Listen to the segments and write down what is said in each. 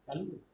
चालू है।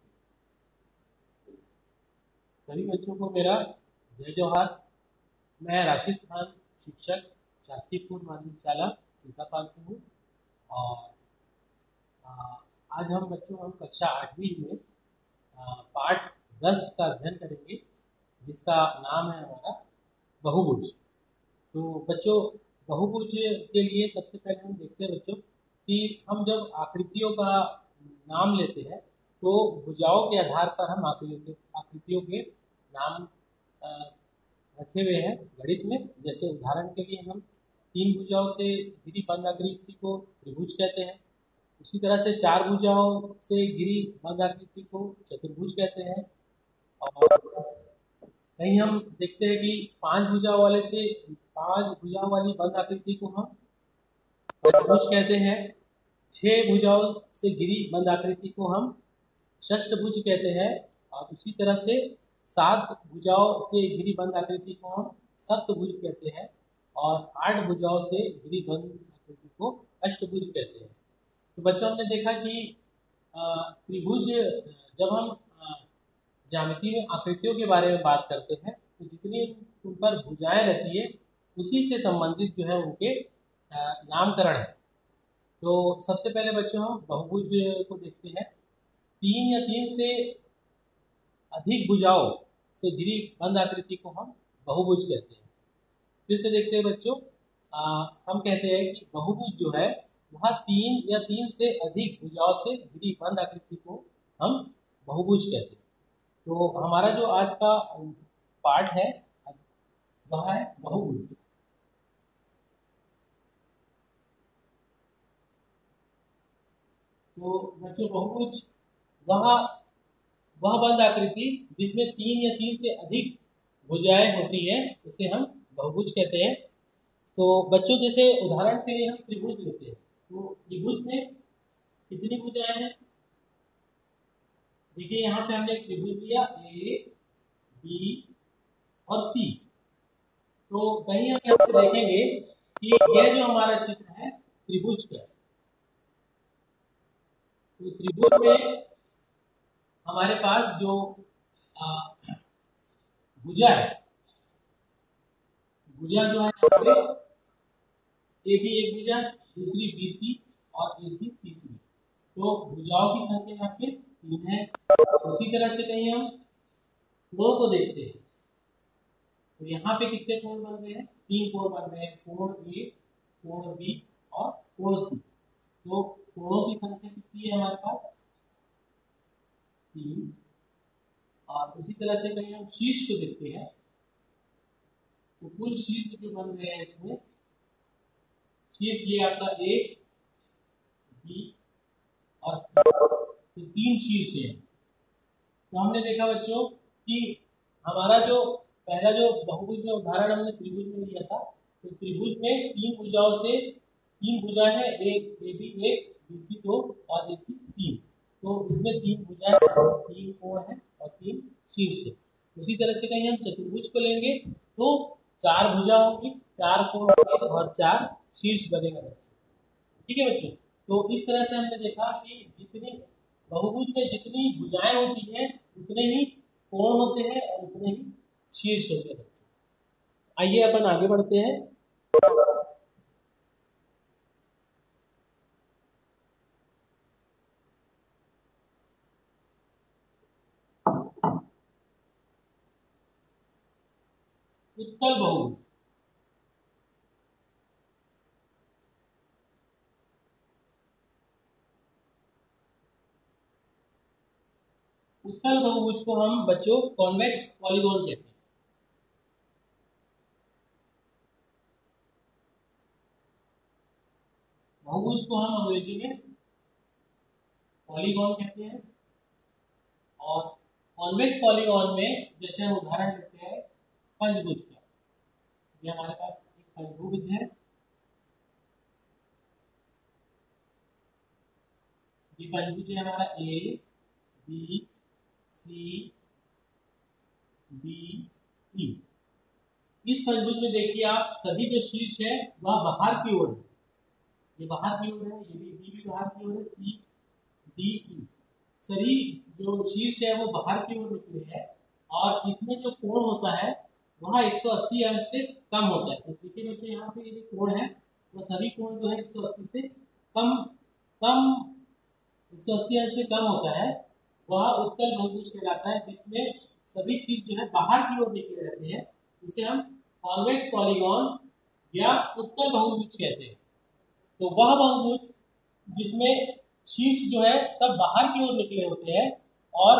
सभी बच्चों को मेरा जय जोहार। मैं राशिद खान, शिक्षक, शासकीय पूर्व माध्यमिक शाला सीतापाल से हूँ। और आ, आज हम कक्षा 8वीं में पाठ 10 का अध्ययन करेंगे, जिसका नाम है हमारा बहुभुज। तो बच्चों, बहुभुज के लिए सबसे पहले हम देखते हैं बच्चों कि हम जब आकृतियों का नाम लेते हैं तो भुजाओं के आधार पर हम आकृतियों के नाम रखे हुए हैं गणित में। जैसे उदाहरण के लिए हम 3 भुजाओं से घिरी बंद आकृति को त्रिभुज कहते हैं। उसी तरह से 4 भुजाओं से घिरी बंद आकृति को चतुर्भुज कहते हैं। और कहीं हम देखते हैं कि 5 भुजाओं वाली बंद आकृति को हम पंचभुज कहते हैं। 6 भुजाओं से घिरी बंद आकृति को हम षष्ठभुज कहते हैं। और उसी तरह से 7 भुजाओं से घिरी बंद आकृति को हम सप्तभुज कहते हैं। और 8 भुजाओं से घिरी बंद आकृति को अष्टभुज कहते हैं। तो बच्चों, हमने देखा कि त्रिभुज, जब हम ज्यामिति में आकृतियों के बारे में बात करते हैं तो जितनी उन पर भुजाएं रहती है उसी से संबंधित जो है उनके नामकरण है। तो सबसे पहले बच्चों हम बहुभुज को देखते हैं। 3 या 3 से अधिक भुजाओं से घिरी बंद आकृति को हम बहुभुज कहते हैं। फिर से देखते हैं बच्चों, हम कहते हैं कि बहुभुज जो है वह 3 या 3 से अधिक भुजाओं से घिरी बंद आकृति को हम बहुभुज कहते हैं। तो हमारा जो आज का पाठ है वह है बहुभुज। तो बच्चों, बहुभुज वह बंद आकृति जिसमें 3 या 3 से अधिक भुजाएं होती है उसे हम बहुभुज कहते हैं। तो बच्चों, जैसे उदाहरण के लिए हम त्रिभुज लेते हैं तो त्रिभुज में कितनी भुजाएं हैं? देखिए, यहाँ पे हमने एक त्रिभुज लिया ए, बी और सी। तो कहीं हम यहाँ पे देखेंगे कि यह जो हमारा चित्र है त्रिभुज का है। तो त्रिभुज में हमारे पास जो भुजा है, भुजा जो है यहाँ पे ए बी एक भुजा, दूसरी बी सी और ए सी तीसरी। तो भुजाओं की संख्या यहाँ पे 3 है। उसी तरह से कहीं हम कोण को देखते हैं तो यहाँ पे कितने कोण बन रहे हैं? 3 कोण बन रहे हैं, कोण ए, कोण बी और कोण सी। तो कोणों की संख्या कितनी है हमारे पास? 3। और उसी तरह से कहीं हम शीर्ष को देखते हैं तो कुल शीर्ष जो बन रहे हैं इसमें, शीर्ष ये आपका ए, बी और सी, तो 3 शीर्ष है। तो हमने देखा बच्चों कि हमारा जो पहला जो बहुभुज में उदाहरण हमने त्रिभुज में लिया था, तो त्रिभुज में 3 भुजाओं से 3 भुजा है, एक ए बी 1, बी सी 2 और ए सी 3। तो इसमें 3 भुजाएं, 3 कोण है और 3 शीर्ष है। उसी तरह से कहीं हम चतुर्भुज को लेंगे तो 4 भुजा होंगी, 4 कोण होंगे और 4 शीर्ष बनेगा बच्चों। ठीक है बच्चों। तो इस तरह से हमने देखा कि जितनी बहुभुज में जितनी भुजाएं होती हैं उतने ही कोण होते हैं और उतने ही शीर्ष होते हैं बच्चों। आइए अपन आगे बढ़ते हैं। उत्तल बहुभुज। उत्तल बहुभुज को हम बच्चों कॉन्वेक्स पॉलीगॉन कहते हैं। बहुभुज को हम अंग्रेजी में पॉलीगॉन कहते हैं। और कॉन्वेक्स पॉलीगॉन में जैसे हम उदाहरण लेते हैं पंचभुज का, ये हमारे पास एक पंचभुज है। ये पंचभुज है हमारा ए, बी, सी, डी, ई। इस पंचभुज में देखिए आप, सभी जो शीर्ष है वह बाहर की ओर है। ये बाहर की ओर है, ये भी बी भी बाहर की ओर है, सी, डी, ई सभी जो शीर्ष है वो बाहर की ओर निकले है और इसमें जो कोण होता है वह 180 अंश से कम होता है। तो देखिए बच्चों यहाँ पे ये जो कोण है वो सभी कोण जो है 180 से कम कम 180 अंश से कम होता है, वह उत्तल बहुभुज कहलाता है, जिसमें सभी शीर्ष जो है बाहर की ओर निकले रहते हैं। उसे हम कॉन्वेक्स पॉलीगॉन या उत्तल बहुभुज कहते हैं। तो वह बहुभुज जिसमें शीर्ष जो है सब बाहर की ओर निकले होते हैं और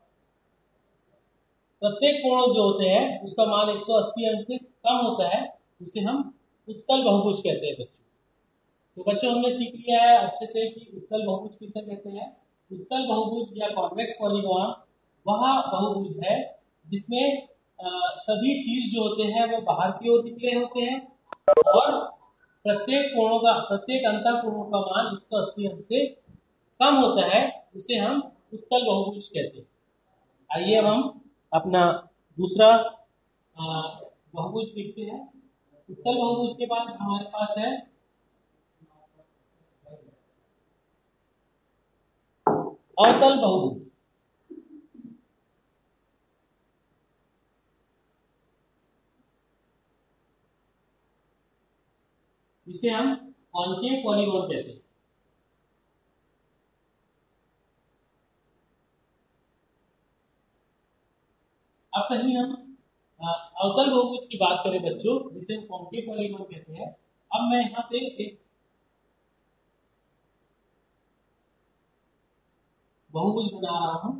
प्रत्येक कोण जो होते हैं उसका मान 180 अंश से कम होता है, उसे हम उत्तल बहुभुज कहते हैं बच्चों। तो बच्चों हमने सीख लिया है अच्छे से कि उत्तल बहुभुज किसे कहते हैं। उत्तल बहुभुज या कॉन्वेक्स पॉलीगॉन वह बहुभुज है जिसमें सभी शीर्ष जो होते हैं वो बाहर की ओर निकले होते हैं और प्रत्येक अंतर कोणों का मान 180 अंश से कम होता है, उसे हम उत्तल बहुभुज कहते हैं। आइए अब हम अपना दूसरा बहुभुज देखते हैं। उत्तल बहुभुज के बाद हमारे पास है अवतल बहुभुज। इसे हम कॉन्केव पॉलीगॉन कहते हैं। अब कहीं हम अवतल बहुभुज की बात करें बच्चों, जिसे हम कॉन्केव पॉलीगॉन कहते हैं। अब मैं यहाँ पे एक बहुभुज बना रहा हूं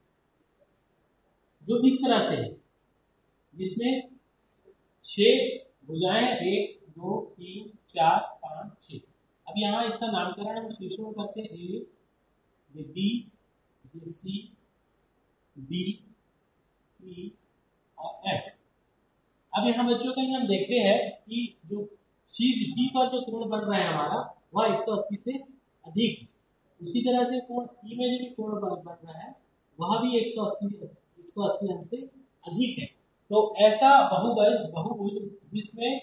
जो इस तरह से है, जिसमें 6 भुजाएं 1 2 3 4 5 6। अब यहाँ इसका नामकरण हम शीर्षों में करते हैं, ए, ये बी, ये सी, डी, ई और एफ। अब यहाँ बच्चों कहीं हम देखते हैं कि जो शीर्ष बी पर जो कोण बन रहा है हमारा वह 180 से अधिक है। उसी तरह से कोण ई में जो कोण बन रहा है वह भी 180 अंश से अधिक है। तो ऐसा बहुभुज जिसमें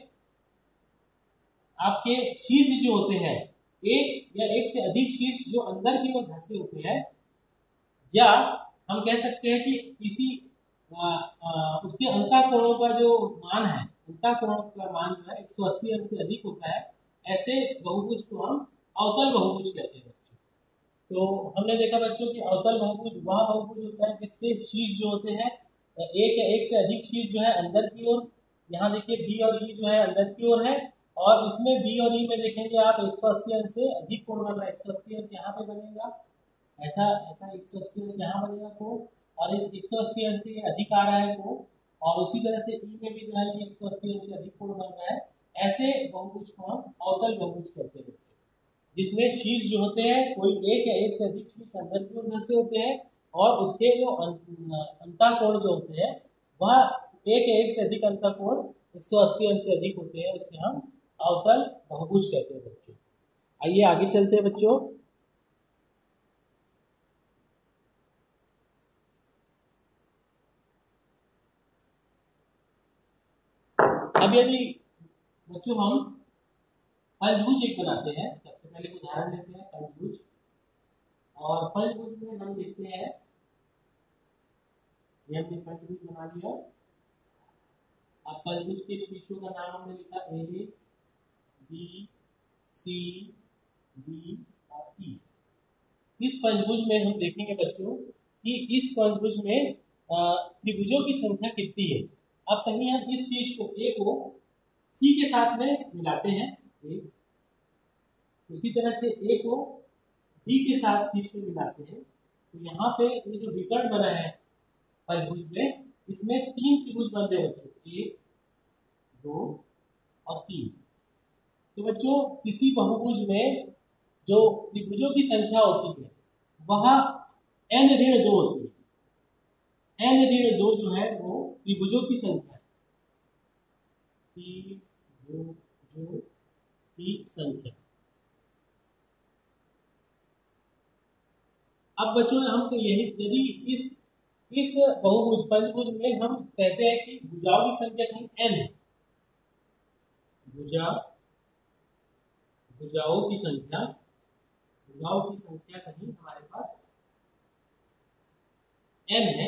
आपके शीर्ष जो होते हैं एक या एक से अधिक शीर्ष जो अंदर की ओर धंसे होते हैं, या हम कह सकते हैं कि किसी उसके अंतःकोणों का जो मान है, अंतःकोण का मान जो है 180 अंश से अधिक होता है, ऐसे बहुभुज को हम अवतल बहुभुज कहते हैं बच्चों। तो हमने देखा बच्चों कि अवतल बहुभुज वह बहुभुज होता है जिसके शीर्ष जो होते हैं एक या एक से अधिक शीर्ष जो है अंदर की ओर, यहाँ देखिए बी और ई जो है अंदर की ओर है और इसमें बी और ई में देखेंगे आप 180 अंश से अधिक कोण बन रहा है। 180 अंश यहाँ पे बनेगा, ऐसा 180 अंश यहाँ बनेगा कोण और इस 180 अंश से अधिक आ रहा है कोण, और उसी तरह से ई में भी जो है 180 अंश से अधिक कोण बन रहा है। ऐसे बहुभुज को हम अवतल बहुभुज कहते हैं बच्चों, जिसमें शीर्ष जो होते हैं कोई एक या एक से अधिक शीर्ष अंदर की ओर धंसे होते हैं और उसके जो अंतःकोण जो होते हैं वह एक या एक से अधिक अंतःकोण 180 अंश से अधिक होते हैं, उसे हम अवतल बहुभुज कहते हैं बच्चों। आइए आगे चलते हैं बच्चों। अब यदि बच्चों हम पंचभुज एक बनाते हैं, सबसे पहले उदाहरण लेते हैं पंचभुज, और पंचभुज में हम देखते हैं ये हमने पंचभुज बना लिया। अब पंचभुज के शीर्षों का नाम हमने लिखा ए, बी, सी, डी और ई। इस पंचभुज में हम देखेंगे बच्चों कि इस पंचभुज में त्रिभुजों की संख्या कितनी है। अब कहीं हम इस शीर्ष को ए को सी के साथ में मिलाते हैं, उसी तरह से ए को बी के साथ शीर्ष में मिलाते हैं। तो यहाँ पे ये जो विकर्ण बना है पंचभुज में, इसमें 3 त्रिभुज बन रहे हैं बच्चों, 1 2 और 3। तो बच्चों किसी बहुभुज में जो त्रिभुजों की संख्या होती है वह n ऋण 2 होती है। n ऋण 2 जो है वो त्रिभुजों की संख्या है, त्रिभुजों की संख्या। अब बच्चों हम तो यही, यदि इस बहुभुज पंचभुज में हम कहते हैं कि भुजाओं की संख्या कहीं n है, भुजाओं की संख्या कहीं हमारे पास n है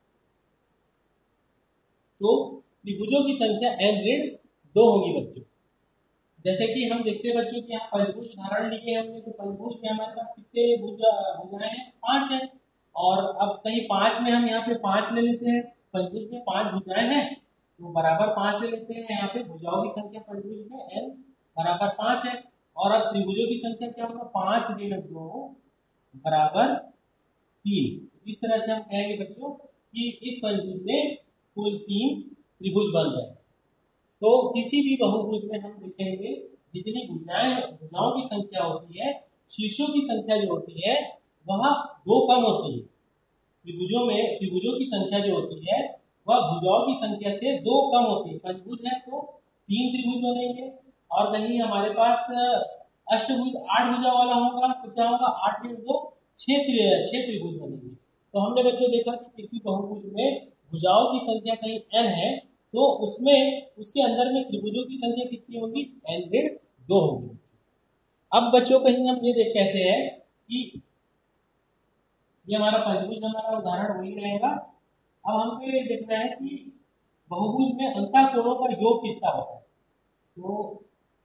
तो त्रिभुजों की संख्या n ऋण 2 होगी बच्चों। जैसे कि हम देखते हैं बच्चों कि यहाँ पंचभुज उदाहरण लिखे हमने, तो पंचभुज में हमारे पास कितने भुजाएं हैं, 5 है। और अब कहीं 5 में हम यहाँ पे 5 ले लेते हैं, पंचभुज में 5 भुजाएं हैं तो बराबर 5 ले लेते हैं। यहाँ पे भुजाओं की संख्या पंचभुज में n बराबर 5 है। और अब त्रिभुजों की संख्या क्या होगा, 5 ऋण 2 बराबर 3। इस तरह से हम कहेंगे बच्चों कि इस पंचभुज में कुल 3 त्रिभुज बन रहे हैं। तो किसी भी बहुभुज में हम देखेंगे जितनी भुजाओं की संख्या होती है, शीर्षों की संख्या जो होती है वह 2 कम होती है। त्रिभुजों की संख्या जो होती है वह भुजाओं की संख्या से 2 कम होती है। पंचभुज है तो 3 त्रिभुज बनेंगे, और कहीं हमारे पास अष्टभुज 8 भुजा वाला होगा तो क्या होगा, 8 ऋण 2 6 त्रिभुज बनेंगे। तो हमने बच्चों देखा कि किसी बहुभुज में भुजाओं की संख्या कहीं n है तो उसमें उसके अंदर में त्रिभुजों की संख्या कितनी होगी, n ऋण 2 होगी। अब बच्चों कहीं हम ये कहते हैं कि ये हमारा पंचभुज हमारा उदाहरण वही रहेगा। अब हमको ये देखना है कि बहुभुज में अंतःकोणों का योग कितना होता है। तो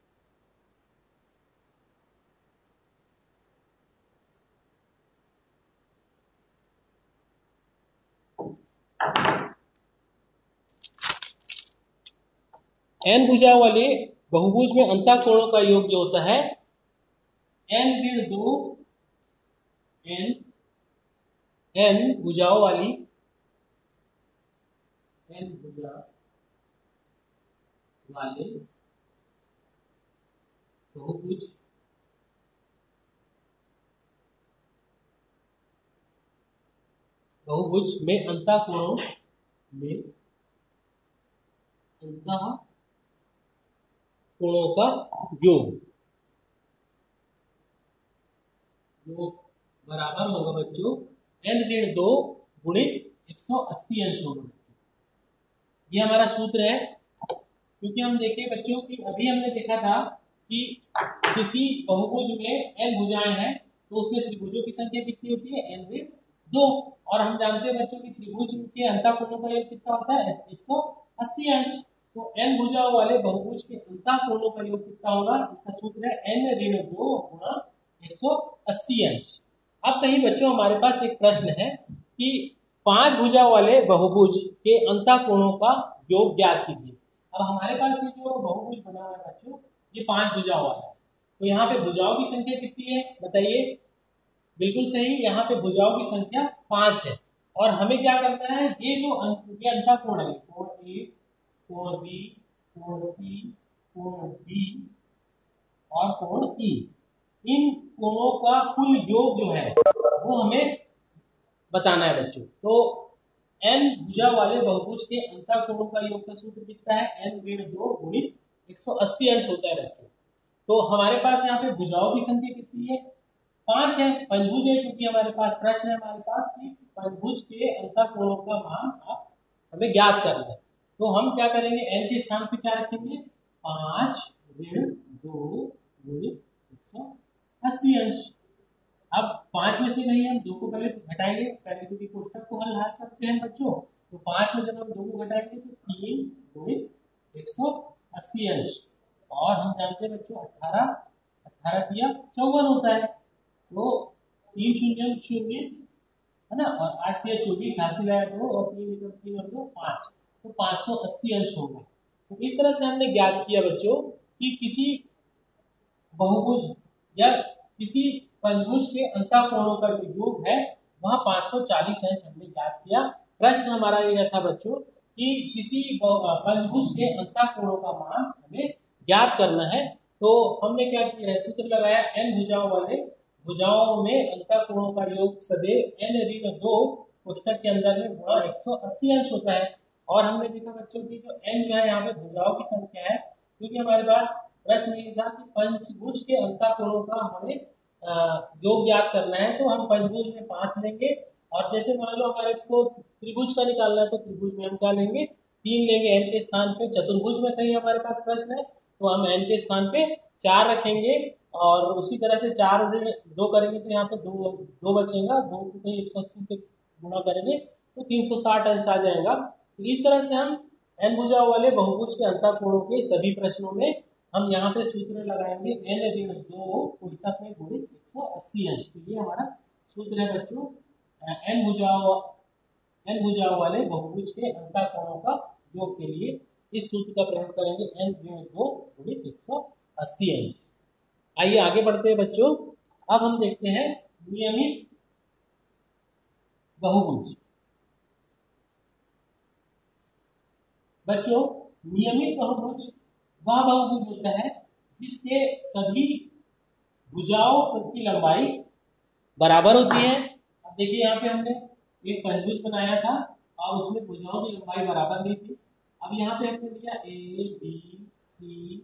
n भुजा वाले बहुभुज में अंतःकोणों का योग जो होता है n ऋण 2 n भुजाओं वाली n भुजा वाले बहुभुज में अंतःकोणों का योग बराबर होगा बच्चों n ऋण 2 गुणित 180 अंश होगा बच्चों। ये हमारा सूत्र है। क्योंकि हम देखें बच्चों कि अभी हमने देखा था कि किसी बहुभुज में n भुजाएं हैं तो उसमें त्रिभुजों की संख्या कितनी होती है, n ऋण 2। और हम जानते हैं बच्चों कि त्रिभुज के अंतःकोणों का योग कितना होता है, 180 अंश। तो n भुजाओं वाले बहुभुज के अंतःकोणों का योग कितना होगा, इसका सूत्र है n ऋण 2 गुणा 180 अंश। अब कहीं बच्चों हमारे पास एक प्रश्न है कि 5 भुजा वाले बहुभुज के अंतःकोणों का योग ज्ञात कीजिए। अब हमारे पास ये जो बहुभुज बना हुआ है बच्चों ये 5 भुजाओं वाला है, तो यहाँ पे भुजाओं की संख्या कितनी है बताइए। बिल्कुल सही, यहाँ पे भुजाओं की संख्या 5 है। और हमें क्या करना है, ये जो अंतःकोण है, कोण ए, कोण बी, कोण सी, कोण डी और कोण ई, इन कोणों का कुल योग जो है वो हमें बताना है बच्चों। तो n भुजा वाले बहुभुज के अंतःकोणों का योग का सूत्र कितना है, n ऋण 2 गुणित 180 अंश होता है बच्चों। तो हमारे पास यहाँ पे भुजाओं की संख्या कितनी है, 5 है। पंचभुज है क्योंकि हमारे पास प्रश्न है हमारे पास कि पंचभुज के अंतःकोणों का मान आप हमें ज्ञात करना है। तो हम क्या करेंगे, n के स्थान पे क्या रखेंगे, 5 ऋण 2 गुणित 180 अंश। अब 5 में से नहीं हम 2 को पहले घटाएंगे, पहले क्योंकि कोष्टक को हल करते हैं बच्चों। तो 5 में जब हम 2 को घटाएंगे तो 3 गुणित 180 अंश। और हम जानते हैं बच्चों 18 दिया 54 होता है। तो 3 शून्य शून्य है ना, और 8 दिया 24, हासिल आया 2 और 3 और 2 5, तो 580 अंश होगा। तो इस तरह से हमने ज्ञात किया बच्चों कि किसी बहुभुज या किसी पंचभुज के अंतःकोणों का जो योग है वह 540 अंश हमने ज्ञात किया। प्रश्न हमारा यह था बच्चों कि किसी पंचभुज के अंतःकोणों का मान हमें ज्ञात करना है। तो हमने क्या किया है, सूत्र लगाया, n भुजाओं वाले भुजाओं में अंतःकोणों का योग सदैव n ऋण 2 कोष्टक के अंदर में गुणा 180 अंश होता है। और हमने देखा बच्चों की जो n जो है यहाँ पे भुजाओं की संख्या है, क्योंकि हमारे पास प्रश्न ये था कि पंचभुज के अंतःकोणों का हमें योग ज्ञात करना है, तो हम पंचभुज में 5 लेंगे। और जैसे मान लो हमारे को त्रिभुज का निकालना है तो त्रिभुज में हम क्या लेंगे, 3 लेंगे n के स्थान पे। चतुर्भुज में कहीं हमारे पास प्रश्न है तो हम n के स्थान पे 4 रखेंगे। और उसी तरह से 4 ऋण 2 करेंगे तो यहाँ पे 2 बचेगा, 2 को कहीं 180 से गुणा करेंगे तो 360 अंश आ जाएगा। तो इस तरह से हम n भुजाओं वाले बहुभुज के अंतःकोणों के सभी प्रश्नों में हम यहाँ पे सूत्र लगाएंगे n ऋण 2 कोष्टक में गुणित 180 अंश। तो ये हमारा सूत्र है बच्चों, n भुजाओं वाले बहुभुज के अंतःकोणों का योग के लिए इस सूत्र का प्रयोग करेंगे, n ऋण 2 गुणित 180 अंश। आइए आगे बढ़ते हैं बच्चों। अब हम देखते हैं नियमित बहुभुज। बच्चों नियमित बहुभुज वह बहुभुज होता है जिसके सभी भुजाओं की लंबाई बराबर होती है। अब देखिए यहाँ पे हमने एक पंचभुज बनाया था और उसमें भुजाओं की लंबाई बराबर नहीं थी। अब यहाँ पे हमने लिया ए बी सी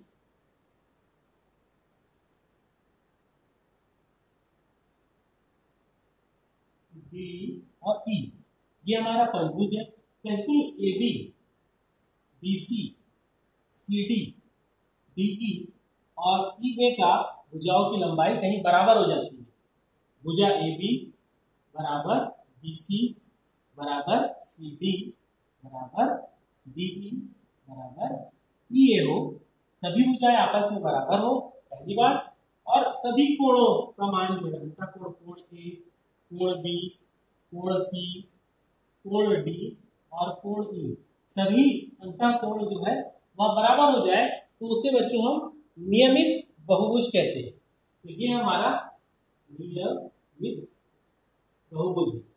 डी और ई, ये हमारा पंचभुज है। कहीं A B B C C D D E और ई ए का भुजाओं की लंबाई कहीं बराबर हो जाती है। भुजा ए बी बराबर बी सी बराबर सी डी बराबर डी ई बराबर ई ए हो, सभी भुजाएं आपस में बराबर हो, पहली बात। और सभी कोणों का मान जो है अंतःकोण, कोण ए, कोण बी, कोण सी, कोण डी और कोण ई, सभी अंतःकोण जो है वह बराबर हो जाए तो उसे बच्चों हम नियमित बहुभुज कहते हैं। तो ये हमारा नियमित बहुभुज है।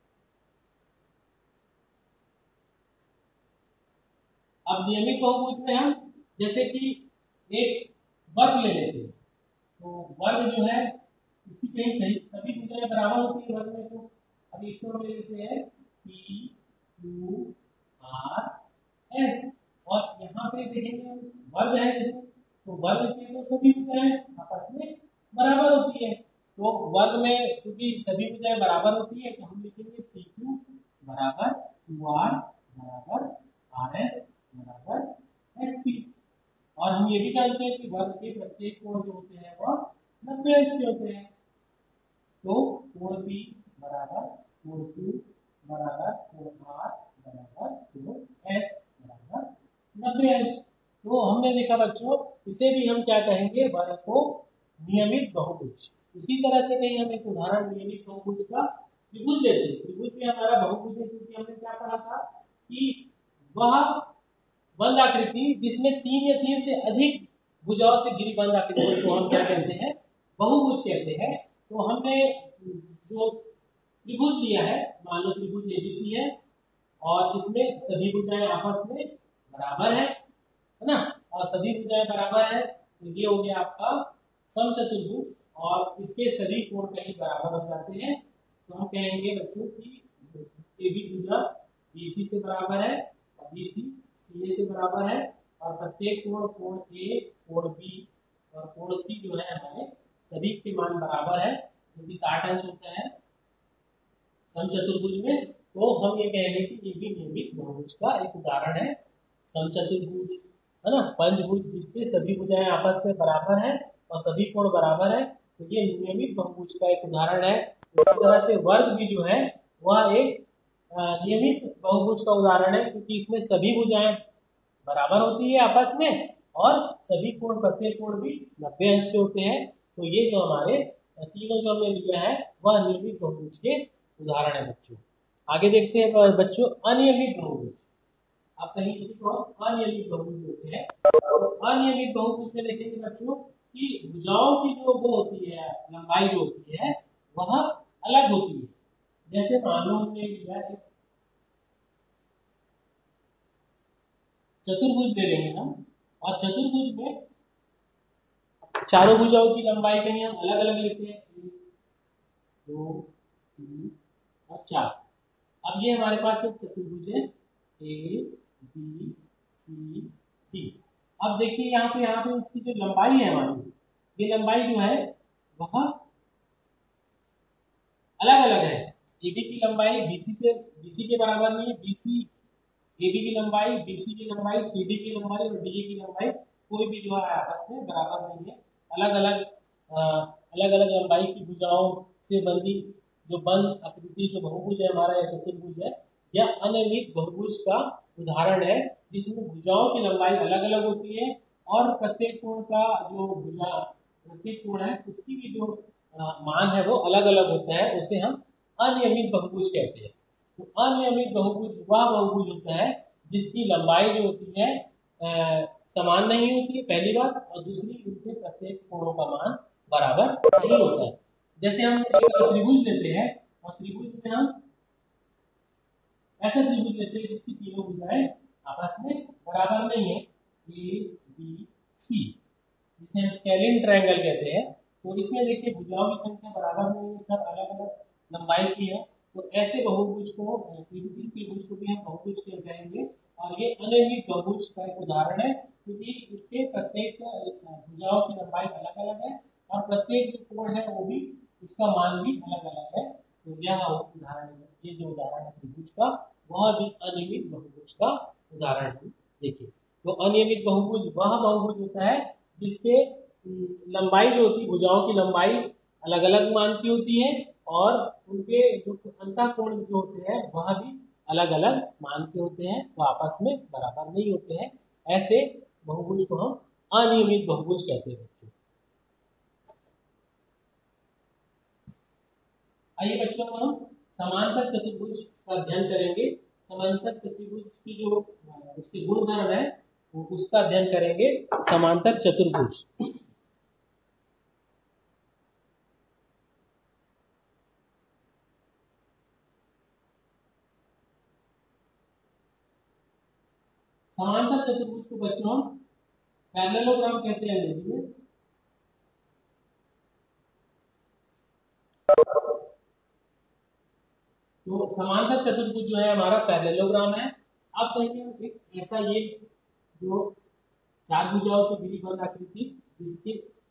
अब नियमित बहुभुज में हम जैसे कि एक वर्ग ले लेते हैं, तो वर्ग जो है इसकी कहीं सही सभी भुजाएं बराबर होती है वर्ग में। तो अब इसको हम ले लेते हैं पी क्यू आर एस, और यहाँ पे देखेंगे हम वर्ग है जैसे, तो वर्ग के तो सभी भुजाएं आपस में बराबर होती है। तो वर्ग में क्योंकि सभी भुजाएं बराबर होती है तो हम लिखेंगे पी क्यू बराबर क्यू आर बराबर आर एस बराबर एस पी। और हम ये भी जानते हैं कि वर्ग के प्रत्येक कोण जो होते हैं वह 90 अंश के होते हैं। तो कोण पी बराबर कोण क्यू बराबर कोण आर बराबर कोण एस बराबर 90 अंश। तो हमने देखा बच्चों, इसे भी हम क्या कहेंगे, वर्ग को नियमित बहुभुज। इसी तरह से कहीं हम एक उदाहरण नियमित बहुभुज का त्रिभुज लेते हैं। त्रिभुज भी हमारा बहुभुज है क्योंकि हमने क्या पढ़ा था कि वह बंद आकृति जिसमें 3 या 3 से अधिक भुजाओं से घिरी बंद आकृति को हम क्या कहते हैं, बहुभुज कहते हैं। तो हमने जो त्रिभुज लिया है, मान लो त्रिभुज एबीसी है और इसमें सभी भुजाएं आपस में बराबर है ना, और सभी भुजाएं बराबर है, तो ये हो गया आपका समचतुर्भुज और इसके सभी कोण कहीं बराबर हो जाते हैं। तो हम कहेंगे बच्चों कि एबी भुजा बीसी से बराबर है और बीसी सीए से बराबर है, और प्रत्येक कोण, कोण ए, कोण बी और कोण सी जो है हमारे सभी के मान बराबर है, जो कि 60 अंश होता है समचतुर्भुज में। तो हम ये कहेंगे कि ये भी नियमित बहुभुज का एक उदाहरण है। समचतुर्भुज है ना, पंचभुज जिसके सभी भुजाएं आपस में बराबर है और सभी कोण बराबर है, तो ये नियमित बहुभुज का एक उदाहरण है। उसी तरह से वर्ग भी जो है वह एक नियमित बहुभुज का उदाहरण है क्योंकि इसमें सभी भुजाएं बराबर होती है आपस में और सभी कोण, प्रत्येक कोण भी 90 अंश के होते हैं। तो ये जो हमारे तीनों जो हमने लिया है वह नियमित बहुभुज के उदाहरण है बच्चों। आगे देखते हैं बच्चों अनियमित बहुभुज। आप कहीं इसी को अनियमित बहुभुज होते हैं। तो अनियमित बहुभुज में देखेंगे बच्चों कि भुजाओं की जो वो होती है, लंबाई जो होती है वह अलग होती है। जैसे मान लो हमने लिया एक चतुर्भुज ले लेंगे हम, और चतुर्भुज में चारों भुजाओं की लंबाई कहीं हम अलग अलग लेते हैं, 1 2 3 और 4। अब ये हमारे पास एक चतुर्भुज है ए बी सी डी। अब देखिए यहाँ पे इसकी जो लंबाई है हमारी, ये लंबाई जो है वह अलग अलग है। एबी की लंबाई बीसी के बराबर नहीं है, बीसी एबी की लंबाई, बीसी की लंबाई, सीडी की लंबाई और डीए की लंबाई कोई भी जो है आपस में बराबर नहीं है। अलग अलग लंबाई की भुजाओं से बंधी जो बंद आकृति जो बहुभुज है हमारा या चतुर्भुज है यह अनियमित बहुभुज का उदाहरण है जिसमें भुजाओं की लंबाई अलग अलग होती है और प्रत्येक कोण का जो भुजा प्रत्येक कोण है उसकी भी जो मान है वो अलग अलग होता है, उसे हम अनियमित बहुभुज कहते हैं। तो अनियमित बहुभुज वह बहुभुज होता है जिसकी लंबाई जो होती है समान नहीं होती है पहली बात, और दूसरी उनके प्रत्येक कोणों का मान बराबर नहीं होता है। जैसे हम त्रिभुज लेते हैं और त्रिभुज में हम ऐसा त्रिभुज लेते हैं जिसकी तीनों भुजाएं आपस में बराबर नहीं है, ए बी सी, जिसे हम स्केलिन ट्रायंगल कहते हैं। तो इसमें देखिए भुजाओं की संख्या बराबर नहीं है, सब अलग अलग लंबाई की है। तो ऐसे बहुभुज को इस त्रिभुज को भी हम बहुभुज कहेंगे और ये अनियमित बहुभुज का एक उदाहरण है क्योंकि इसके प्रत्येक भुजाओं की लंबाई अलग अलग है और प्रत्येक जो कोण है वो भी उसका मान भी अलग अलग है। तो यह उदाहरण, ये जो उदाहरण है त्रिभुज का वह भी अनियमित बहुभुज का उदाहरण है। देखिए तो अनियमित बहुभुज वह बहुभुज होता है जिसके लंबाई जो होती है, भुजाओं की लंबाई अलग अलग मान की होती है और उनके जो अंतःकोण जो होते हैं वह भी अलग अलग मान के होते हैं, वह आपस में बराबर नहीं होते हैं। ऐसे बहुभुज को हम अनियमित बहुभुज कहते हैं बच्चों। आइए बच्चों हम समांतर चतुर्भुज का अध्ययन करेंगे। समांतर चतुर्भुज की जो उसके गुणधर्म है उसका अध्ययन करेंगे। समांतर चतुर्भुज समांतर चतुर्भुज को बच्चों हम पैरेललोग्राम कहते हैं अंग्रेजी में। तो समांतर चतुर्भुज जो है हमारा पैरेललोग्राम है। अब देखिए एक ऐसा ये जो चार भुजाओं से घिरी बंद आकृति जिसके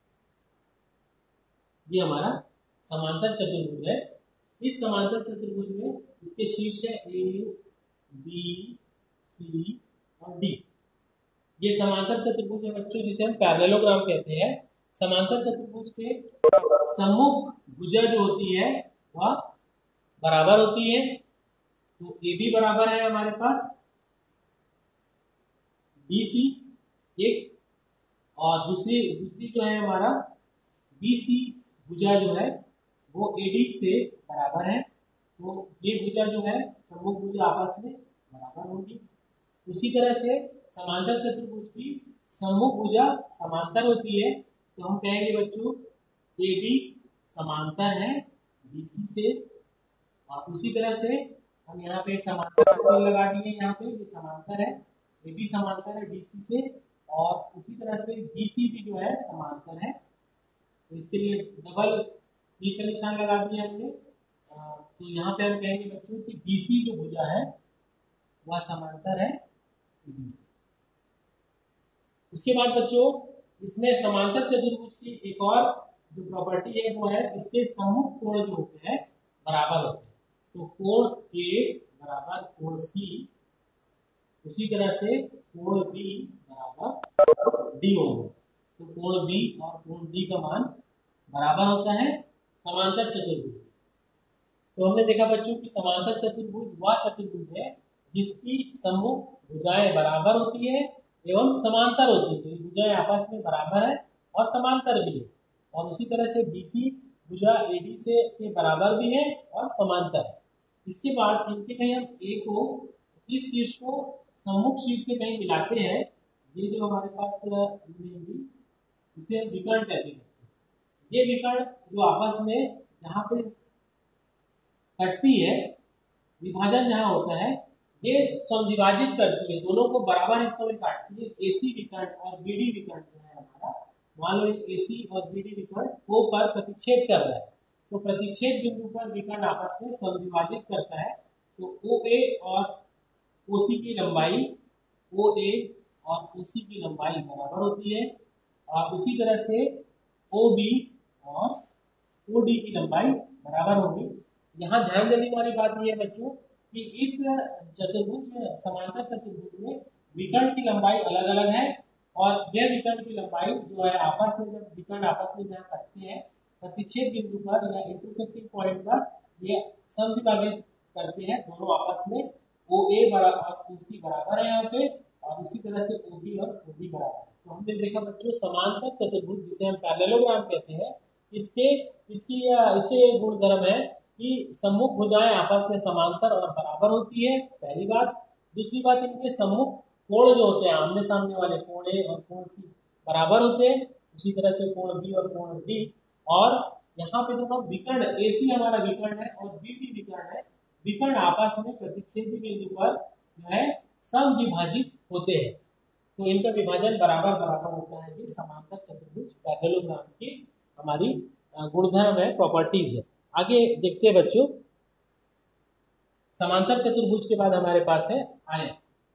ये हमारा समांतर चतुर्भुज है। इस समांतर चतुर्भुज में इसके शीर्ष है ए बी सी और डी। ये समांतर चतुर्भुज है बच्चों जिसे हम पैरेललोग्राम कहते हैं। समांतर चतुर्भुज के सम्मुख भुजा जो होती है वह बराबर होती है। तो ए बी बराबर है हमारे पास बी सी एक, और दूसरी जो है हमारा बी सी भुजा जो है वो ए डी से बराबर है। तो ये भुजा जो है सम्मुख भुजा आपस में बराबर होगी। उसी तरह से समांतर चतुर्भुज की सम्मुख भुजा समांतर होती है। तो हम कहेंगे बच्चों ए बी समांतर है बी सी से, और उसी तरह से हम यहाँ पे समांतर चिन्ह लगा दिए, यहाँ पे ये समांतर है ए बी समांतर है बी सी से, और उसी तरह से बी सी भी जो है समांतर है। तो इसके लिए डबल टी का निशान लगा दिया हमने। तो यहाँ पे हम कहेंगे बच्चों कि बी सी जो भुजा है वह समांतर है बी सी। उसके बाद बच्चों इसमें समांतर चतुर्भुज की एक और जो प्रॉपर्टी है वो है इसके सम्मुख कोण जो होते हैं बराबर होते हैं। तो कोण ए बराबर कोण सी, उसी तरह से कोण बी बराबर डी होगा। तो कोण बी और कोण डी का मान बराबर होता है समांतर चतुर्भुज। तो हमने देखा बच्चों कि समांतर चतुर्भुज वह चतुर्भुज है जिसकी सम्मुख भुजाएं बराबर होती है एवं समांतर होती है। तो भुजाएं आपस में बराबर है और समांतर भी है। और उसी तरह से बीसी भुजा एडी से के बराबर भी है और समांतर है। इसके बाद इनके कहीं हम ए को इस शीर्ष को सम्मुख शीर्ष से कहीं मिलाते हैं, ये जो हमारे पास इसे हम विकर्ण कहते हैं। ये विकर्ण जो आपस में जहाँ पे कटती है, विभाजन जहाँ होता है, ये समविभाजित करती है, दोनों को बराबर हिस्सों में काटती है। एसी विकर्ण और बीडी विकर्ण जो है हमारा, मान लो एक एसी और बीडी विकर्ण ओ पर प्रतिच्छेद कर रहा है, तो प्रतिच्छेद बिंदु पर विकर्ण आपस में समविभाजित करता है। तो ओ ए और ओसी की लंबाई, ओ ए और ओसी की लंबाई बराबर होती है, और उसी तरह से ओ बी और ओ डी की लंबाई बराबर होगी। यहाँ ध्यान देने वाली बात यह है बच्चों कि इस चतुर्भुज समांतर चतुर्भुज में विकर्ण की लंबाई अलग अलग है, और यह विकर्ण की लंबाई जो है आपस में जब विकर्ण आपस में जहाँ कटते हैं प्रतिच्छेद बिंदु पर या इंटरसेक्टिंग पॉइंट पर ये समविभाजित करते हैं दोनों आपस में, ओ ए बराबर ओ सी बराबर है यहाँ पे, और उसी तरह से ओ बी और ओ बी बराबर है। तो हमने देखा बच्चों समांतर चतुर्भुज जिसे हम पैरेललोग्राम कहते हैं, इसके इसके गुणधर्म है कि सम्मुख भुजाएं आपस में समांतर और बराबर होती है, पहली बात। दूसरी बात, इनके सम्मुख कोण जो होते हैं, आमने सामने वाले कोण ए और कोण सी बराबर होते हैं, उसी तरह से कोण बी और कोण डी। और यहाँ पे जो हम विकर्ण ए सी हमारा विकर्ण है और बी डी विकर्ण है, विकर्ण आपस में प्रतिच्छेदी बिंदु पर जो है समद्विभाजित होते हैं। तो इनका विभाजन बराबर बराबर होता है। ये समांतर चतुर्भुज पैरेललोग्राम की हमारी गुणधर्म है, प्रॉपर्टीज है। आगे देखते हैं बच्चों, समांतर चतुर्भुज के बाद हमारे पास है आयत।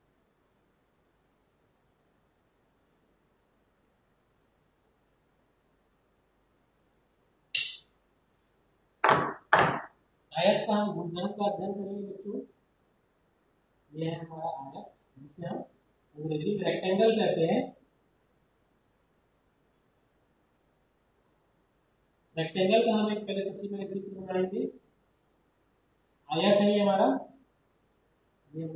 आयत का हम गुणधर्म का अध्ययन करेंगे बच्चों। यह है हमारा आयत, जिसे हम अंग्रेजी में रेक्टेंगल कहते हैं। रेक्टेंगल का हम एक पहले सबसे पहले चित्र बनाएंगे। आयत है ये हमारा, ये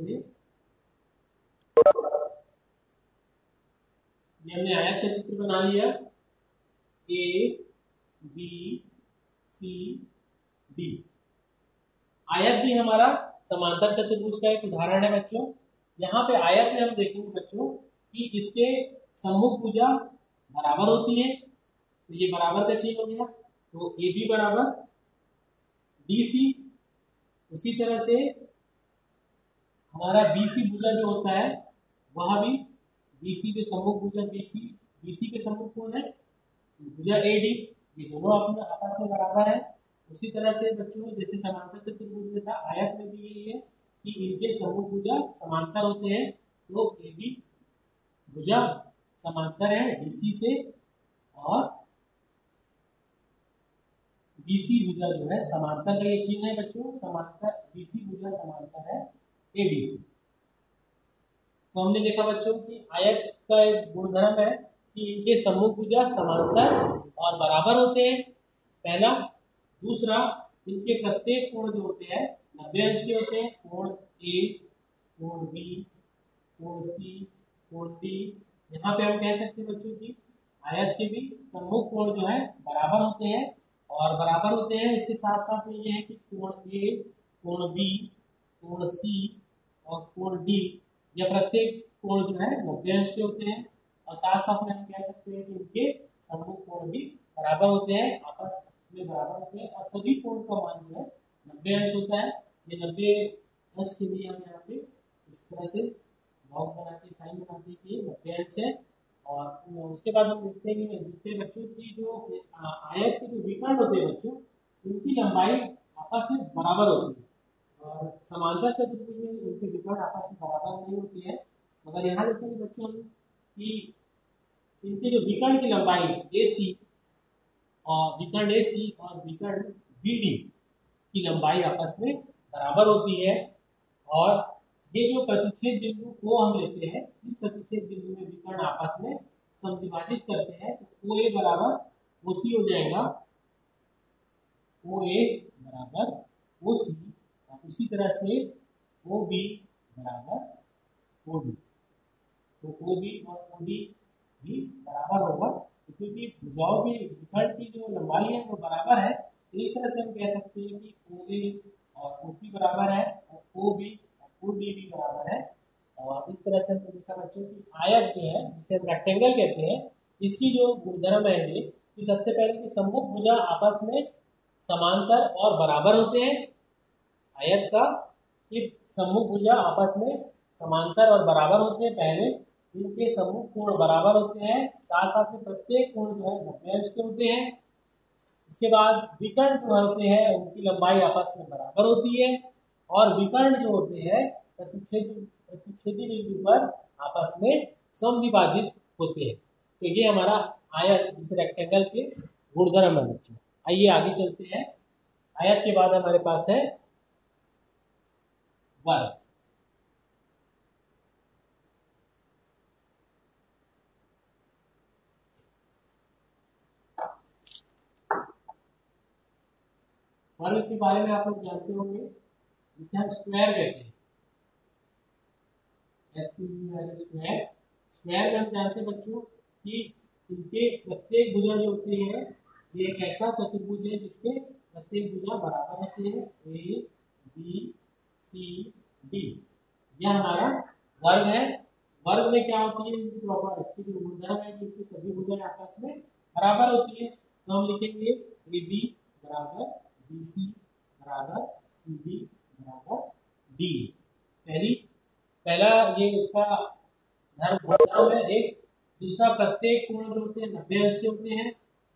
हमने आयत का चित्र बना लिया। A B C D. आयत भी हमारा समांतर चतुर्भुज का एक उदाहरण है बच्चों। यहाँ पे आयत में हम देखेंगे बच्चों कि इसके सम्मुख भुजा बराबर होती है, तो ये बराबर का चिन्ह हो गया। तो ए बी बराबर डी सी, उसी तरह से हमारा बी सी भुजा जो होता है वह भी बी सी जो सम्मुख भुजा बी सी के सम्मुख कौन है, भुजा ए डी, ये दोनों अपने आपस में बराबर है। उसी तरह से बच्चों जैसे समांतर चतुर्भुज में था, आयत में भी यही है कि इनके सम्मुख भुजा समांतर होते हैं। तो ए बी भुजा समांतर है डीसी से, और बीसी भुजा जो है समांतर का ये चिन्ह है बच्चों, समांतर बीसी भुजा समांतर है एडीसी। तो हमने देखा बच्चों कि आयत का एक गुणधर्म है कि इनके सम्मुख भुजा समांतर और बराबर होते हैं, पहला। दूसरा, इनके प्रत्येक कोण जो होते हैं 90 अंश के होते हैं। कोण ए, कोण बी, कोण सी, कोण डी। यहाँ पे हम कह सकते हैं बच्चों की आयत के भी सम्मुख कोण जो है बराबर होते हैं, और बराबर होते हैं। इसके साथ साथ में ये है कि कोण ए, कोण बी, कोण सी और कोण डी, यह प्रत्येक कोण जो है 90 अंश के होते हैं। और साथ साथ में हम कह सकते हैं कि इनके सम्मुख कोण भी बराबर होते हैं, आपस में बराबर होते हैं, और सभी कोण का मान जो है 90 अंश होता है। ये 90 अंश के लिए हम यहाँ पे इस तरह से बॉक्स बना के साइन बनाते हैं कि 90 अंश है। और उसके बाद हम देखते हैं बच्चों की जो आयत के जो विकर्ण होते हैं बच्चों, उनकी लंबाई आपस में बराबर होती है। और समांतर चतुर्भुज में उनके विकर्ण आपस में बराबर नहीं होती है। मगर यहाँ देखेंगे बच्चों हम कि इनके जो विकर्ण की लंबाई ए सी और विकर्ण ए सी और विकर्ण बी डी की लंबाई आपस में बराबर होती है। और ये जो प्रतिच्छेद बिंदु को हम लेते हैं, इस प्रतिच्छेद बिंदु में विकर्ण आपस में समद्विभाजित करते हैं, तो ओ ए बराबर ओ सी हो जाएगा, ओ ए बराबर ओ सी, और उसी तरह से ओ बी बराबर ओ डी। तो ओ बी और ओ डी भी बराबर होगा, क्योंकि भुजाओं की विकर्ण की जो लंबाई है वो बराबर है। तो इस तरह से हम कह सकते हैं कि ओ ए और ओ सी बराबर है, और ओ बी और ओ डी भी बराबर है। और इस तरह से हमने देखा बच्चों की आयत जो है, जिसे हम रेक्टेंगल कहते हैं, इसकी जो गुणधर्म है ये कि सबसे पहले कि सम्मुख भुजा आपस में समांतर और बराबर होते हैं। आयत का कि सम्मुख भुजा आपस में समांतर और बराबर होते हैं, पहले। इनके सम्मुख कोण बराबर होते हैं, साथ साथ में प्रत्येक कोण जो है 90 अंश के होते हैं। इसके बाद विकर्ण जो होते हैं उनकी लंबाई आपस में बराबर होती है, और विकर्ण जो होते हैं प्रतिच्छेदी बिंदु पर आपस में समद्विभाजित होते हैं। तो ये हमारा आयत जिसे रेक्टेंगल के गुणधर्म है बच्चों। आइए आगे चलते हैं। आयत के बाद हमारे पास है वर्ग। वर्ग के बारे में आप लोग जानते होंगे, जिसे हम स्क्वायर कहते हैं। एस की वैल्यू स्क्वायर। स्क्वायर में हम जानते हैं बच्चों कि इनके प्रत्येक भुजा जो होती है ये एक ऐसा चतुर्भुज है जिसके प्रत्येक भुजा बराबर होती है, ए बी सी डी। यह हमारा वर्ग है। वर्ग में क्या होती है इनकी प्रॉपर, इसकी जो गुणधर्म है कि इनकी सभी भुजाएं आपस में बराबर होती है। तो हम लिखेंगे ए बी बराबर बी सी बराबर सी डी बराबर डी। पहला ये इसका धर्म गुणधर्म है एक। दूसरा, प्रत्येक कोण जो होते हैं 90 अंश के होते हैं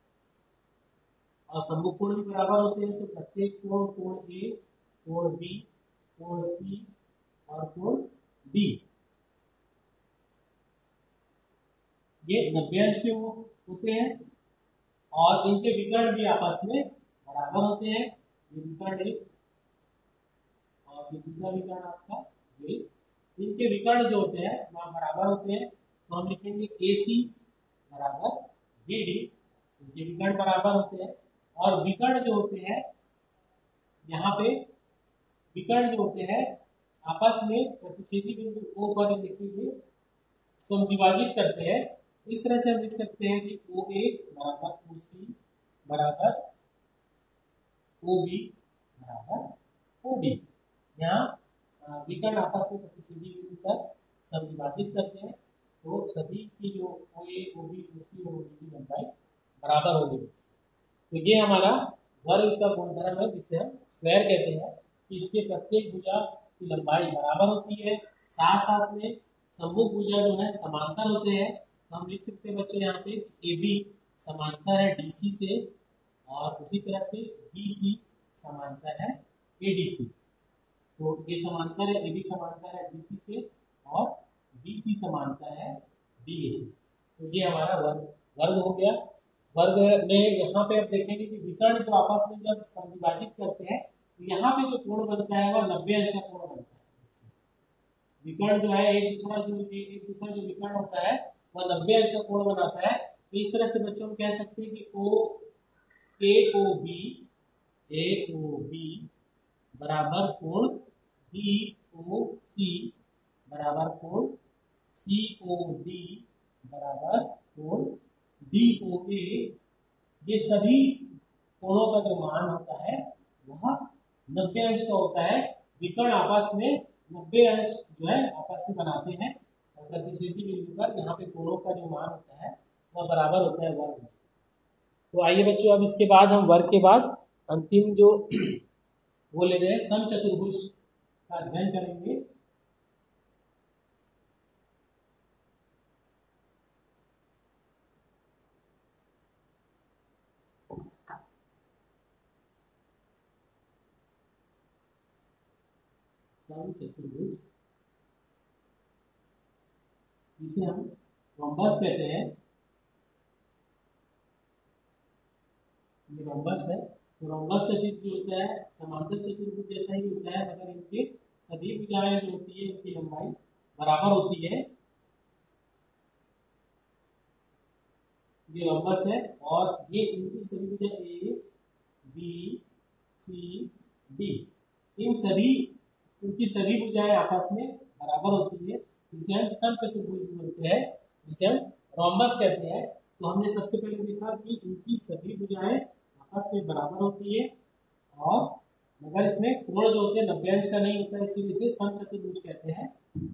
और सम्मुख कोण भी बराबर होते हैं। तो प्रत्येक कोण, कोण ए, कोण बी, कोण सी और कोण डी, ये 90 अंश के होते हैं और इनके विकर्ण भी आपस में बराबर होते हैं। ये विकर्ण एक और ये दूसरा विकर्ण आपका ये, इनके विकर्ण जो होते हैं वह बराबर होते हैं। तो हम लिखेंगे ए सी बराबर बी डी, इनके विकर्ण बराबर होते हैं। और विकर्ण जो होते हैं यहाँ पे, विकर्ण जो होते हैं आपस में प्रतिच्छेदी बिंदु O पर लिखेंगे, समविभाजित करते हैं। इस तरह से हम लिख सकते हैं कि ओ ए बराबर ओ सी बराबर ओ बी बराबर ओ डी। यहाँ विकर्ण आपस में प्रतिच्छेदी बिंदु तक समविभाजित करते हैं तो सभी की जो ओ ए, ओ बी, ओ सी और ओ डी की लंबाई बराबर होगी। तो ये हमारा वर्ग का गुणधर्म है जिसे हम स्क्वायर कहते हैं कि इसके प्रत्येक भुजा की लंबाई बराबर होती है, साथ साथ में सम्मुख भुजा जो है समांतर होते हैं। तो हम लिख सकते हैं बच्चों यहाँ पे ए बी समांतर है डी सी से और उसी तरह से बी सी समांतर है ए डी सी। तो ये समांतर है, ए बी समांतर है डी सी से और बी सी समांतर है डी ए सी। तो ये हमारा वर्ग हो गया। वर्ग में यहाँ पे आप देखेंगे कि विकर्ण जो आपस में जब समविभाजित करते हैं तो यहाँ पे जो कोण बनता है वह 90 अंश का कोण बनता है। विकर्ण जो है एक दूसरा जो विकर्ण होता है वह 90 अंश का कोण बनाता है। तो इस तरह से बच्चों हम कह सकते हैं कि ए ओ बी बराबर कोण बी ओ सी बराबर कोण सी ओ डी बराबर कोण डी ओ ए। ये सभी कोणों का जो मान होता है वह 90 अंश का होता है। विकर्ण आपस में 90 अंश जो है आपस में बनाते हैं और प्रतिच्छेदी बिंदु पर यहाँ पे कोणों का जो मान होता है वह बराबर होता है वर्ग में। तो आइए बच्चों, अब इसके बाद हम वर्ग के बाद अंतिम जो वो ले रहे हैं समचतुर्भुज का अध्ययन करेंगे। समचतुर्भुज जिसे हम रोम्बस कहते हैं, ये रोम्बस है। तो रोम्बस का चित्र जो होता है समांतर चतुर्भुज जैसा ही होता है मगर इनके सभी भुजाएं जो होती है इनकी लंबाई बराबर होती है। ये रोम्बस है और ये इनकी सभी भुजा ए बी सी डी, इनकी सभी भुजाएं आपस में बराबर होती है। इसे हम समचतुर्भुज बोलते हैं, जिसे हम रोम्बस कहते हैं। तो हमने सबसे पहले देखा कि इनकी सभी भुजाएं आपस में बराबर होती है और मगर इसमें कोण जो होते हैं 90 अंश का नहीं होता है, इसीलिए इसे समचतुर्भुज कहते हैं।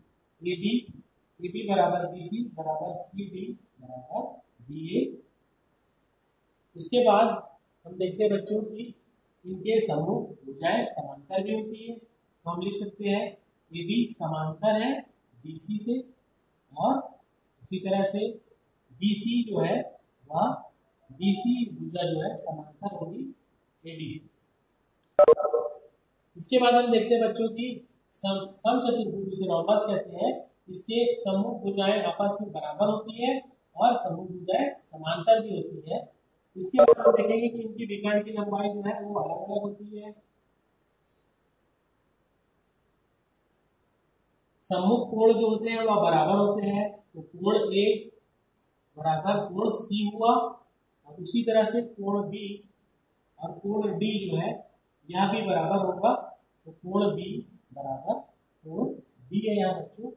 ए बी बराबर बी सी बराबर सी डी बराबर डी ए। उसके बाद हम देखते हैं बच्चों की इनके सम्मुख भुजाएं समांतर भी होती है। तो हम लिख सकते हैं ए बी समांतर है बी सी से और उसी तरह से बी सी जो है वह बी सी भुजा जो है समांतर होगी ए डी सी। इसके बाद हम देखते हैं बच्चों की समचतुर्भुज जिसे रोम्बस कहते हैं, इसके सम्मुख भुजाएं आपस में बराबर होती है और सम्मुख भुजाएं समांतर भी होती है। इसके बाद हम देखेंगे कि इनकी विकर्ण की लंबाई जो है वो अलग अलग होती है। सम्मुख कोण जो होते हैं वह बराबर होते हैं। तो कोण ए बराबर कोण सी हुआ और उसी तरह से कोण बी और कोण डी जो है यह भी बराबर होगा। तो कोण बी बराबर कोण डी है यहाँ बच्चों।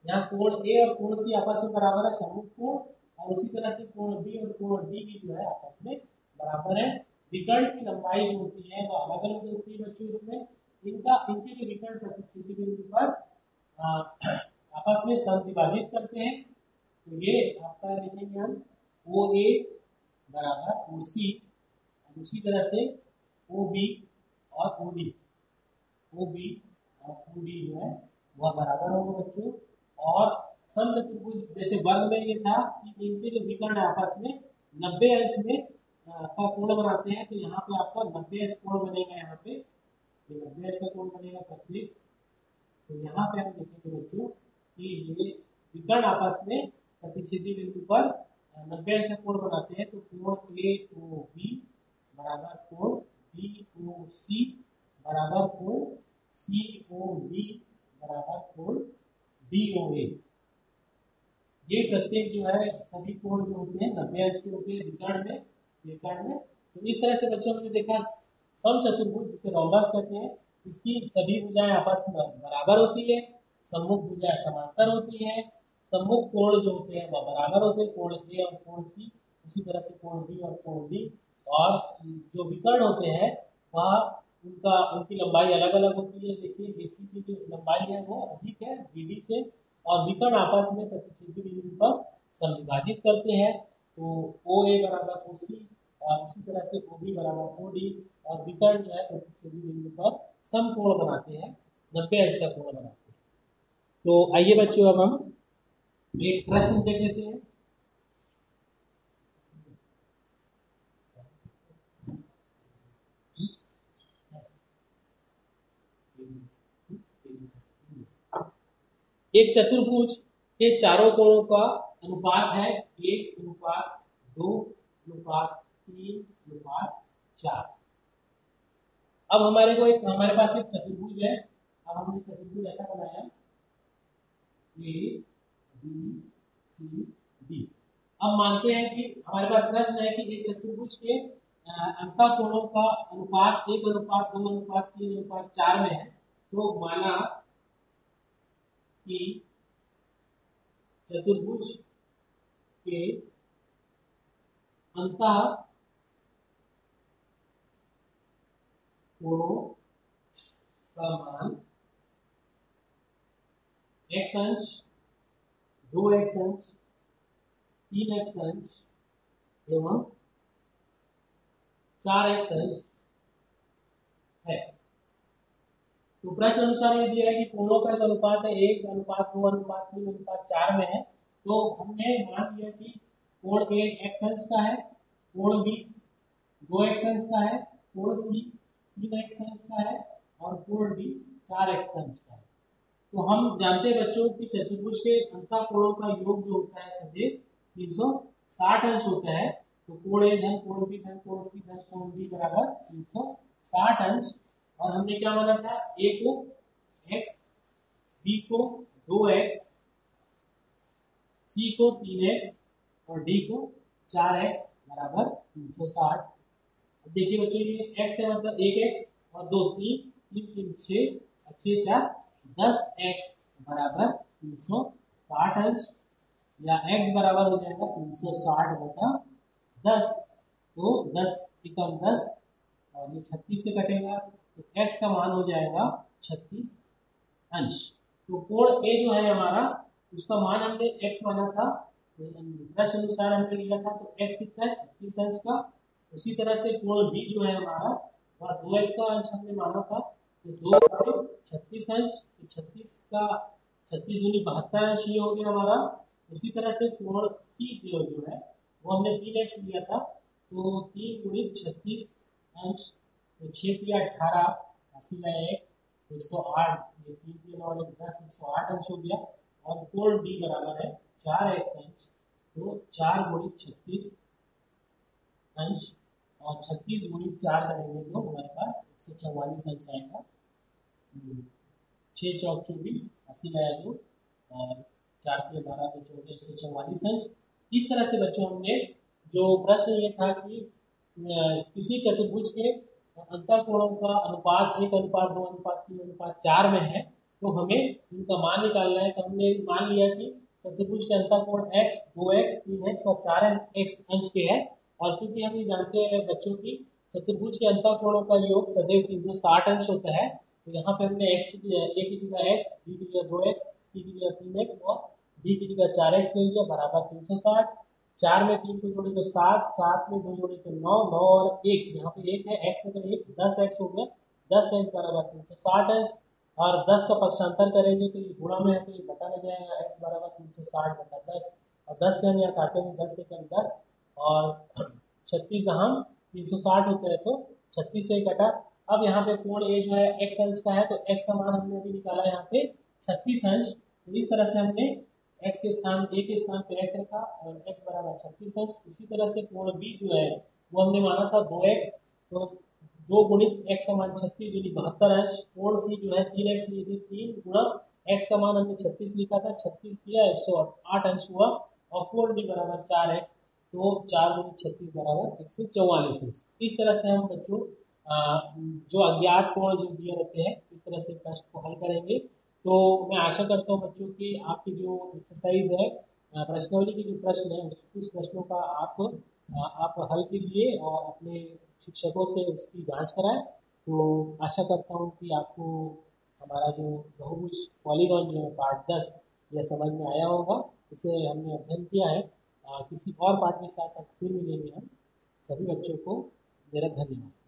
यहाँ कोण ए और कोण सी आपस में बराबर है, सम्मुख कोण, और उसी तरह से कोण बी और कोण डी भी जो है आपस में बराबर है। विकर्ण की लंबाई जो होती है वो अलग अलग होती है बच्चों, इसमें इनके जो विकर्ण प्रतिच्छेदी बिंदु पर आपस में समद्विभाजित करते हैं। तो ये आपका लिखेंगे हम ओ ए बराबर ओ सी, और उसी तरह से ओ बी और ओ डी, ओ बी और ओ डी जो है वह बराबर होगा बच्चों। और समचतुर्भुज जैसे वर्ग में ये था कि इनके जो विकर्ण आपस में 90 अंश में का कोण बनाते हैं, तो यहाँ पे आपका 90 अंश कोण बनेगा, यहाँ पे 90 अंश का कोण बनेगा प्रत्येक। तो यहाँ पे हम देखेंगे बच्चों कि ये विकर्ण आपस में प्रतिच्छेदी बिंदु पर 90 अंश का कोण बनाते हैं, तो कोण ए ओ बी बराबर कोण बी ओ सी बराबर कोण सी ओ डी बराबर कोण डी ओ ए। ये प्रत्येक जो है सभी कोण जो होते हैं 90 अंश के होते हैं विकर्ण में। तो इस तरह से बच्चों ने देखा समचतुर्भुज जिसे रोम्बस कहते हैं, इसकी सभी भुजाएं आपस में बराबर होती है, सम्मुख भुजाएं समांतर होती है, सम्मुख कोण जो होते हैं वह बराबर होते हैं, कोण ए और कोण सी, उसी तरह से कोण बी और कोण डी। और जो विकर्ण होते हैं वह उनकी लंबाई अलग अलग होती है। देखिए एसी की जो लंबाई है वो अधिक है बीडी से, और विकर्ण आपस में प्रतिच्छेदी बिंदु पर समविभाजित करते हैं। तो ओ ए बराबर ओ सी, और उसी तरह से ओ बी बराबर ओ डी, और विकर्ण जो है प्रतिच्छेदी बिंदु पर समकोण बनाते हैं, 90 अंश का कोण बनाते हैं। तो आइए बच्चों अब हम एक प्रश्न देख लेते हैं। एक चतुर्भुज के चारों कोणों का अनुपात है 1:2:3:4। अब हमारे पास एक चतुर्भुज है। अब हमने चतुर्भुज ऐसा बनाया ए बी सी डी। अब मानते हैं कि हमारे पास प्रश्न है कि एक चतुर्भुज के अंतःकोणों का अनुपात 1:2:3:4 में है। तो माना कि चतुर्भुज के अंतः कोणों का मान x अंश, 2x अंश, 3x अंश एवं 4x अंश है। तो प्रश्न अनुसार ये दिया है कि कोणों का जो अनुपात है 1:2:3:4 में है। तो हमने मान लिया कि कोण ए x अंश का है, कोण बी 2x अंश का है, कोण सी 3x अंश का है, और कोण डी 4x अंश का है। तो हम जानते हैं बच्चों कि चतुर्भुज के अंतःकोणों का योग जो होता है सदैव 360 अंश होता है। तो कोण ए धन कोण बी धन कोण सी धन कोण डी बराबर 360 अंश। और हमने क्या माना था, ए को x, बी को 2x, सी को 3x और डी को 4x बराबर 360। देखिए बच्चों ये x है मतलब 1x और 2 3 3 6 6 4 10x बराबर 360 अंश, या x बराबर हो जाएगा 360/10। तो 10 एकम 10 और ये 36 से कटेगा, तो x का मान हो जाएगा 36 अंश। तो कोण ए जो है हमारा उसका मान हमने x माना था, प्रश्न अनुसार हमने लिया था, तो x कितना है 36 अंश का। उसी तरह से कोण बी जो है हमारा वह 2x का अंश हमने माना था, तो 2 36 अंश, तो 36 का 36 दूनी 72 अंश ये हो गया हमारा। उसी तरह से कोण सी जो है वो हमने 3x लिया था, तो 3 × 36 अंश, तो 6 × 18 80 का 108, ये 3 3 और 10 108 अंश हो गया। और कोण डी बराबर है 4x अंश, तो 4 × 36 अंश, और 36 × 4 करेंगे तो हमारे पास 144 अंश आएगा। 6 चौक 24 80 लाया 2 और 4 के 12 तो 14 144 अंश। इस तरह से बच्चों हमने जो प्रश्न ये था कि किसी चतुर्भुज के अंतःकोणों का अनुपात 1:2:3:4 में है, तो हमें इनका मान निकालना है। तो हमने मान लिया कि चतुर्भुज के अंतःकोण x, 2x, 3x और 4x अंश के है। और क्योंकि हम ये जानते हैं बच्चों की चतुर्भुज के अंतःकोणों का योग सदैव 360 अंश होता है। तो यहाँ पे हमने x की a की जगह x, b की जगह 2x, c की जगह 3x और d की जगह 4x ले लिया बराबर 360। 4 में 3 को जोड़े तो 7, 7 में 2 जोड़े तो 9, 9 और 1, यहाँ पे 1 है, x है तो 1, 10x हो गया, 10x बराबर 360 अंश। और 10 का पक्षांतर करेंगे तो ये गुणा में है तो ये बटा में जाएगा, x बराबर 360 बटा 10। और 10 से हम यहाँ काटेंगे, 10 से कम 10 और 36 हम 360 होते हैं तो 36 से कटा। अब यहाँ पे कोण ए जो है x अंश का है तो x का मान हमने अभी निकाला यहाँ पे 36 अंश। तो इस तरह से हमने x के स्थान a के स्थान पे x रखा और x बराबर 36 अंश। उसी तरह से कोण b जो है वो हमने माना था 2x, तो 2 गुणित x का मान 36 यानी 72 अंश। कोण c जो है 3x लिए थे, 3 गुणा x का मान हमने 36 लिखा था, 36 दिया 108 अंश हुआ। और कोण d बराबर 4x, तो 4 गुणित 36 बराबर 144 अंश। इस तरह से हम बच्चों जो अज्ञात कोण जो दिए रहते हैं इस तरह से प्रश्न को हल करेंगे। तो मैं आशा करता हूँ बच्चों की आपकी जो एक्सरसाइज है प्रश्नावली की जो प्रश्न है उस प्रश्नों का आप हल कीजिए और अपने शिक्षकों से उसकी जांच कराएं। तो आशा करता हूँ कि आपको हमारा जो बहुभुज पॉलीगॉन जो है पार्ट 10 यह समझ में आया होगा। इसे हमने अध्ययन किया है। किसी और पार्ट के साथ अब फिर मिलेंगे हम। सभी बच्चों को मेरा धन्यवाद।